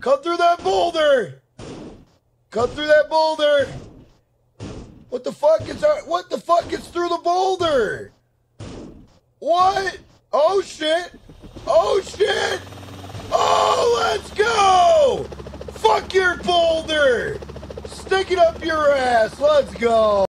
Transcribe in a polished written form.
Cut through that boulder! Cut through that boulder! What the fuck is that? What the fuck is through the boulder? What? Oh shit! Oh shit! Oh, let's go! Fuck your boulder! Stick it up your ass, let's go!